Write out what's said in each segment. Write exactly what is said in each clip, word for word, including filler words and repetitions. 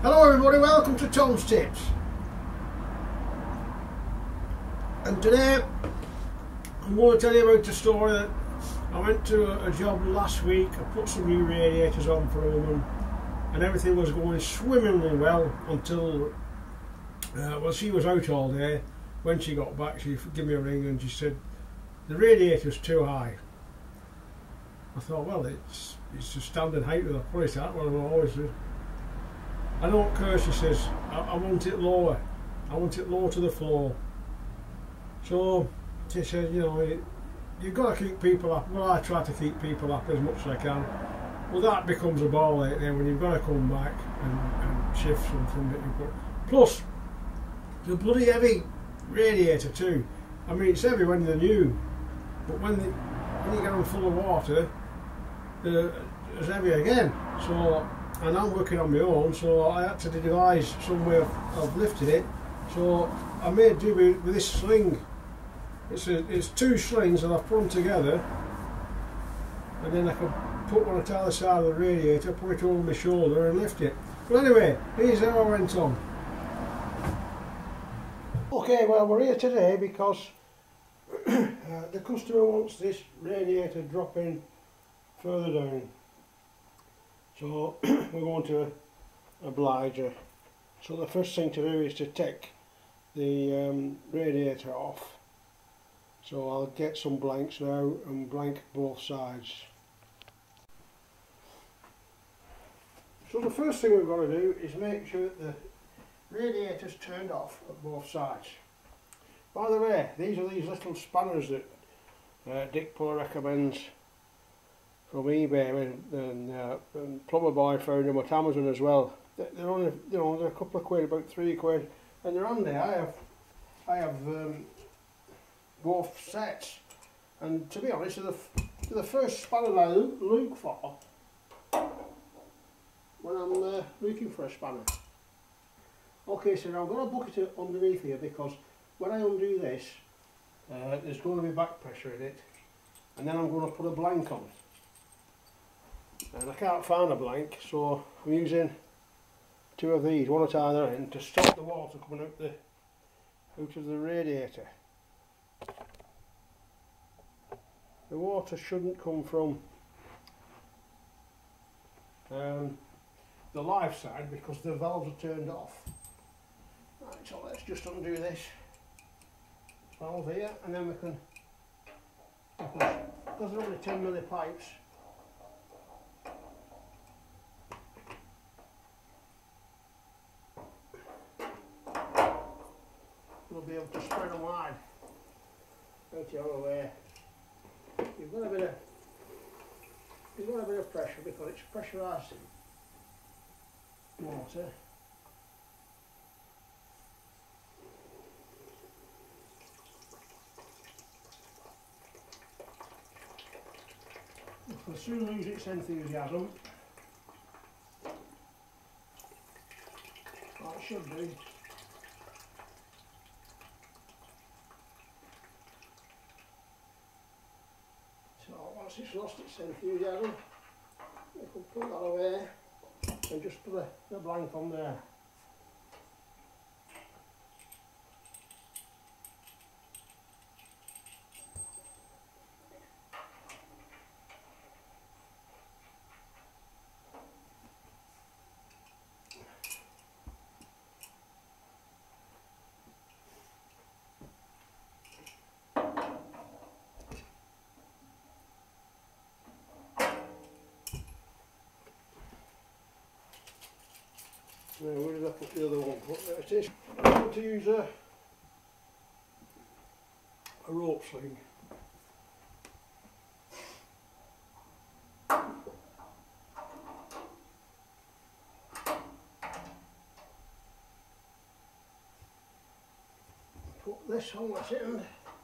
Hello everybody, welcome to Tom's Tips. And today I'm going to tell you about a story that I went to a, a job last week. I put some new radiators on for a woman and everything was going swimmingly well until, uh, well, she was out all day. When she got back, she gave me a ring and she said, the radiator's too high. I thought, well, it's it's a standard height that I put it at, well, I always do. I don't care, she says, I, I want it lower. I want it low to the floor. So she said, you know, you, you've got to keep people up. Well, I try to keep people up as much as I can. Well, that becomes a ball ache then when you've got to come back and, and shift something that you put. Plus, the bloody heavy radiator too. I mean, it's heavy when they're new, but when, they, when you get them full of water, they're it's heavy again. So, and I'm working on my own, so I had to devise some way of, of lifting it. So I made do with, with this sling. It's a, it's two slings and I put them together, and then I can put one at either side of the radiator, put it over my shoulder and lift it. But anyway, here's how I went on. Okay, well, we're here today because uh, the customer wants this radiator dropping further down. So we're going to oblige her. So the first thing to do is to take the um, radiator off. So I'll get some blanks now and blank both sides. So the first thing we've got to do is make sure that the radiator's turned off at both sides. By the way, these are these little spanners that uh, Dick Puller recommends from eBay, and, and, uh, and Plumber Boy found them at Amazon as well. They're only, you know, they're a couple of quid, about three quid, and they're handy. I have, I have um, both sets, and to be honest, they're the, they're the first spanner I look for when I'm uh, looking for a spanner. Okay, so now I'm going to bucket it underneath here because when I undo this, uh, there's going to be back pressure in it, and then I'm going to put a blank on. And I can't find a blank, so I'm using two of these, one at either end, to stop the water coming out the out of the radiator. The water shouldn't come from um, the live side because the valves are turned off. Right, so let's just undo this valve here, and then we can, because they're only ten milli pipes, we'll be able to spread them wide out the other way. You've got a bit of you've got a bit of pressure because it's pressurised water. It will soon lose its enthusiasm. Oh, it should do. So once it's lost its enthusiasm, we can put that away and just put a, a blank on there. Now, where did I put the other one? Look, there it is. I'm going to use a, a rope sling. Put this on this end.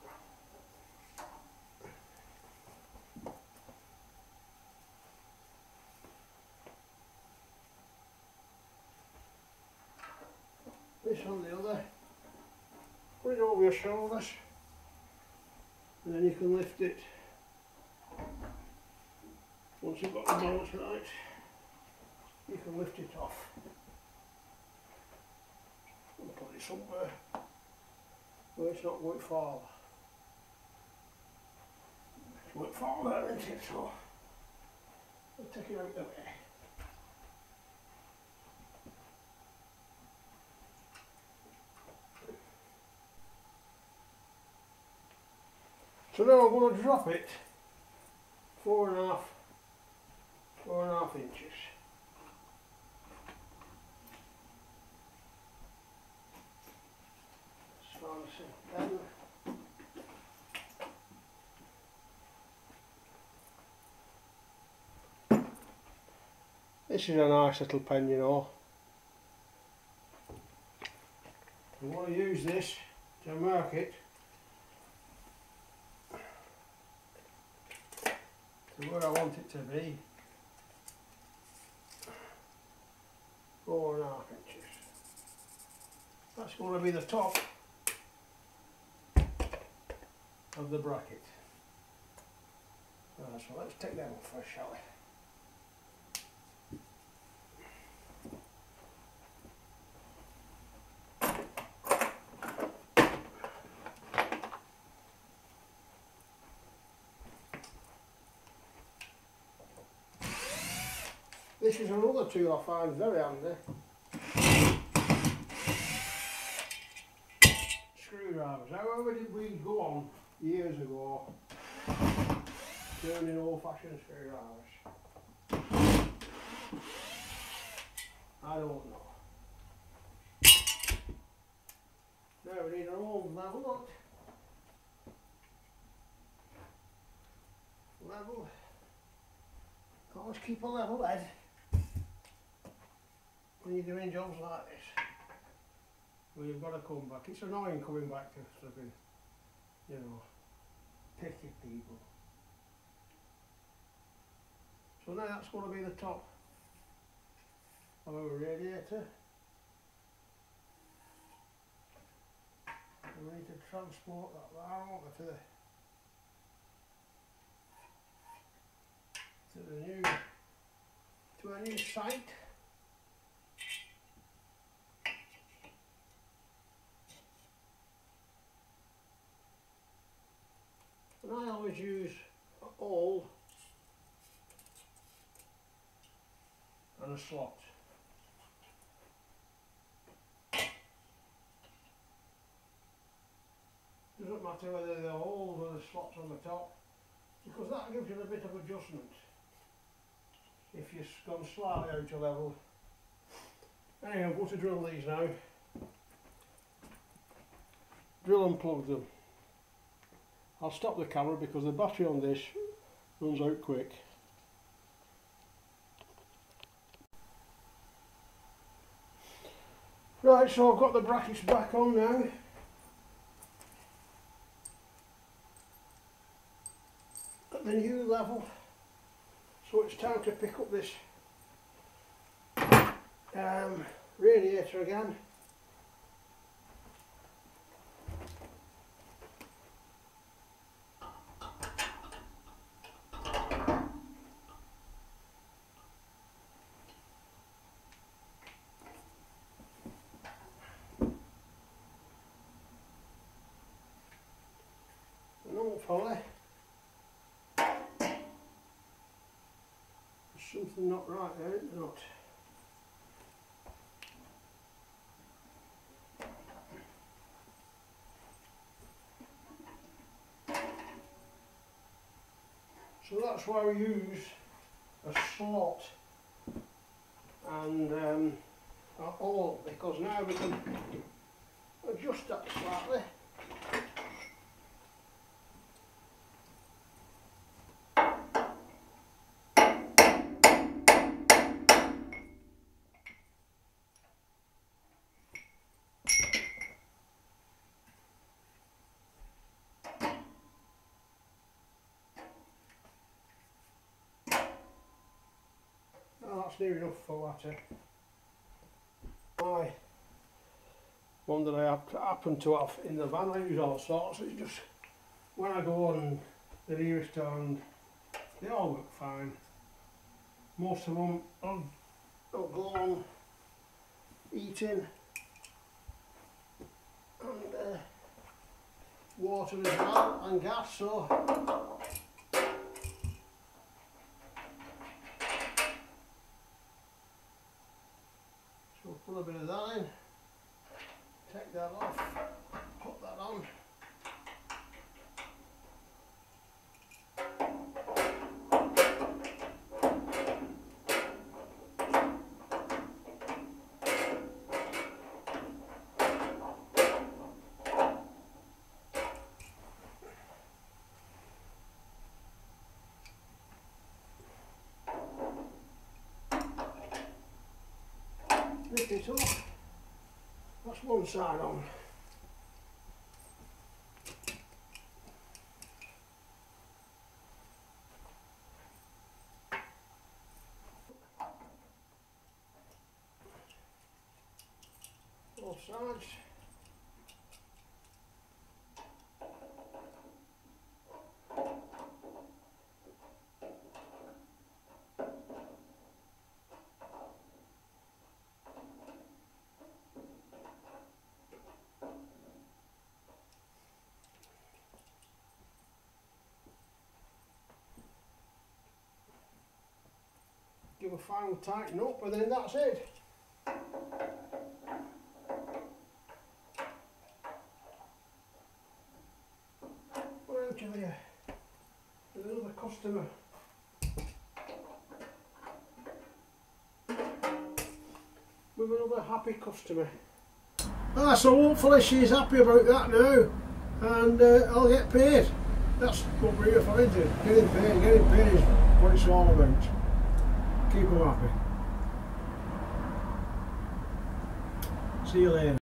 This on the other, put it over your shoulders, and then you can lift it once you've got the balance right. You can lift it off. it somewhere where it's not going to fall. It's going to fall there, isn't it? So I'll take it out of the way. So now I'm going to drop it four and a half, four and a half inches. Then this is a nice little pen, you know. I want to use this to mark it to where I want it to be. Four and a half inches. That's going to be the top of the bracket. Right, so let's take that off first, shall we? This is another tool I find very handy. Screwdrivers. However did we go on years ago turning old-fashioned screwdrivers? I don't know. Now we need our own level up. Level. Always keep a level head when you're doing jobs like this. Well, you've got to come back. It's annoying coming back to flipping, you know, picky people. So now that's going to be the top of our radiator. And we need to transport that bar over to the to the new to a new site. And I always use a hole and a slot. Doesn't matter whether the holes or the slots on the top, because that gives you a bit of adjustment if you've gone slightly out of level. Anyway, I'm going to drill these now. Drill and plug them. I'll stop the camera because the battery on this runs out quick. Right, so I've got the brackets back on now. At the new level. So it's time to pick up this um, radiator again. And hopefully something not right there, isn't it? Not. So that's why we use a slot and um, a hole, because now we can adjust that slightly. That's near enough for water. My one that I have happen to have in the van, I use all sorts. It's just when I go on the nearest and they all work fine. Most of them I'll, I'll go on eating water as well and gas, so so we'll put a bit of that in, take that off, put that on. Lift it up, that's one side on. Both sides. Give a final tighten up and then that's it. We're out of here with another customer. With another happy customer. Ah, so hopefully she's happy about that now and uh, I'll get paid. That's what we're here for, isn't it? Getting paid, getting paid is what it's all about. Keep them happy. See you later.